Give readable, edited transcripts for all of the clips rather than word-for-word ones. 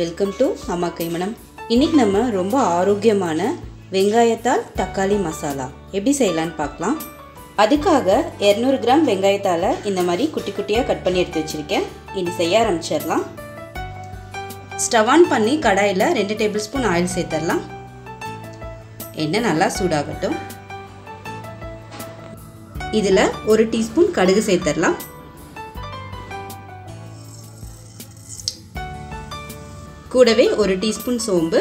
Welcome to அம்மா கைமணம். இன்னைக்கு நம்ம ரொம்ப ஆரோக்கியமான வெங்காயத்தால் தக்காளி மசாலா எப்படி செய்யலாம்னு பார்க்கலாம். அதுக்காக 200 கிராம் வெங்காயத்தால் இந்த மாதிரி குட்டி குட்டியாக கட் பண்ணி எடுத்து வச்சுருக்கேன். இனி செய்ய ஆரம்பிச்சிடலாம். ஸ்டவ் ஆன் பண்ணி கடாயில் 2 டேபிள் ஸ்பூன் ஆயில் சேர்த்துடலாம். எண்ணெய் நல்லா சூடாகட்டும். இதில் 1 டீஸ்பூன் கடுகு சேர்த்துடலாம். கூடவே 1 டீஸ்பூன் சோம்பு.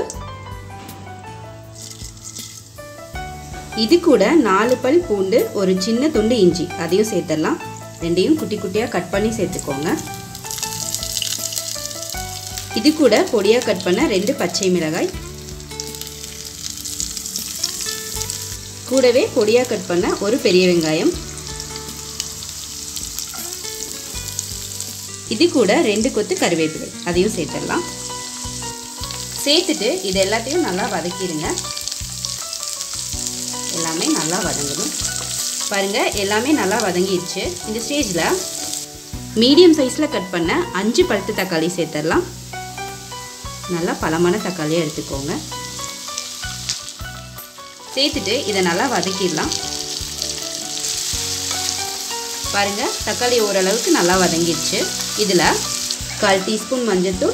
இது கூட 4 பல் பூண்டு, ஒரு சின்ன துண்டு இஞ்சி அதையும் சேர்த்துடலாம். ரெண்டையும் குட்டி குட்டியாக கட் பண்ணி சேர்த்துக்கோங்க. இது கூட பொடியாக கட் பண்ண 2 பச்சை மிளகாய், கூடவே பொடியாக கட் பண்ண ஒரு பெரிய வெங்காயம், இது கூட 2 கொத்து கறிவேப்பிலை அதையும் சேர்த்துடலாம். சேர்த்துட்டு இது எல்லாத்தையும் நல்லா வதக்கிடுங்க. எல்லாமே நல்லா வதங்கணும். பாருங்கள், எல்லாமே நல்லா வதங்கிடுச்சு. இந்த ஸ்டேஜில் மீடியம் சைஸில் கட் பண்ண 5 பழுத்து தக்காளி சேர்த்துடலாம். நல்லா பழமான தக்காளியாக எடுத்துக்கோங்க. சேர்த்துட்டு இதை நல்லா வதக்கிடலாம். பாருங்கள், தக்காளி ஓரளவுக்கு நல்லா வதங்கிடுச்சு. இதில் 1/4 டீஸ்பூன் மஞ்சள்தூள்,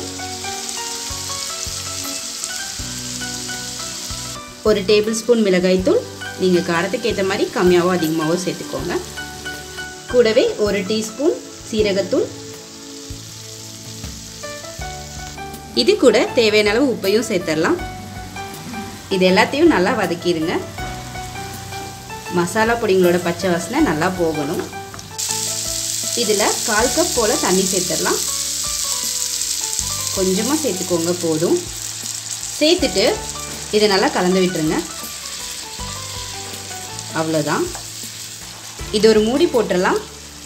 1 டேபிள் ஸ்பூன் மிளகாய்த்தூள், நீங்கள் காரத்துக்கு ஏற்ற மாதிரி கம்மியாகவோ அதிகமாகவோ சேர்த்துக்கோங்க. கூடவே 1 டீஸ்பூன் சீரகத்தூள், இது கூட தேவையான அளவு உப்பையும் சேர்த்துடலாம். இது எல்லாத்தையும் நல்லா வதக்கிடுங்க. மசாலா பொடிங்களோட பச்சை வாசனை நல்லா போகணும். இதில் 1/4 கப் போல் தண்ணி சேர்த்துடலாம். கொஞ்சமாக சேர்த்துக்கோங்க, போதும். சேர்த்துட்டு இதை நல்லா கலந்து விட்டுருங்க. அவ்வளோதான். இது ஒரு மூடி போட்டுடலாம்.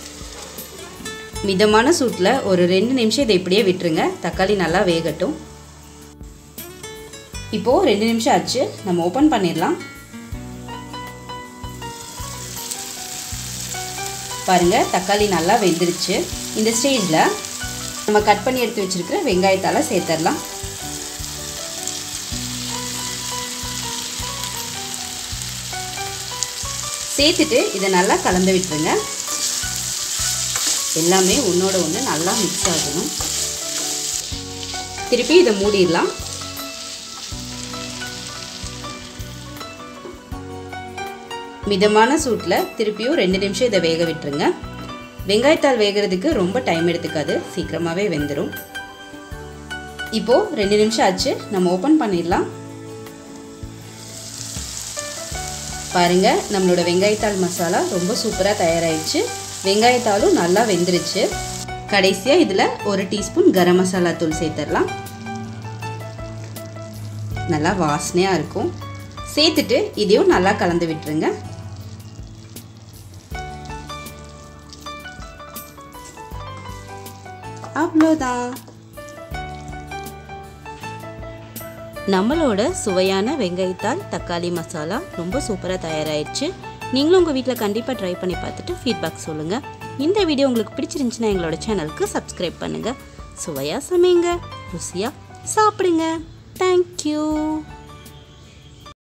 மிதமான சூட்டில் ஒரு 2 நிமிஷம் இதை இப்படியே விட்டுருங்க. தக்காளி நல்லா வேகட்டும். இப்போது 2 நிமிஷம் ஆச்சு. நம்ம ஓப்பன் பண்ணிடலாம். பாருங்கள், தக்காளி நல்லா வெந்துருச்சு. இந்த ஸ்டேஜில் நம்ம கட் பண்ணி எடுத்து வச்சுருக்கிற வெங்காயத்தால் சேர்த்துடலாம். சேர்த்துட்டு இதை நல்லா கலந்து விட்டுருங்க. எல்லாமே ஒன்றோட ஒன்று நல்லா மிக்ஸ் ஆகணும். திருப்பி இதை மூடிடலாம். மிதமான சூட்டில் திருப்பியும் 2 நிமிஷம் இதை வேக விட்டுருங்க. வெங்காயத்தால் வேகிறதுக்கு ரொம்ப டைம் எடுத்துக்காது, சீக்கிரமாகவே வெந்துடும். இப்போது 2 நிமிஷம் ஆச்சு. நம்ம ஓப்பன் பண்ணிடலாம். பாருங்கள், நம்மளோட வெங்காயத்தாள் மசாலா ரொம்ப சூப்பராக தயாராகிடுச்சு. வெங்காயத்தாலும் நல்லா வெந்துருச்சு. கடைசியாக இதில் 1 டீஸ்பூன் கரம் மசாலா தூள் சேர்த்துடலாம். நல்லா வாசனையாக இருக்கும். சேர்த்துட்டு இதையும் நல்லா கலந்து விட்டுருங்க. அவ்வளோதான். நம்மளோட சுவையான வெங்காயத்தால் தக்காளி மசாலா ரொம்ப சூப்பராக தயாராகிடுச்சு. நீங்களும் உங்கள் வீட்டில் கண்டிப்பாக ட்ரை பண்ணி பார்த்துட்டு ஃபீட்பேக் சொல்லுங்கள். இந்த வீடியோ உங்களுக்கு பிடிச்சிருந்துச்சுன்னா எங்களோட சேனலுக்கு சப்ஸ்கிரைப் பண்ணுங்கள். சுவையாக சமைங்க, ருசியாக சாப்பிடுங்க. தேங்க்யூ.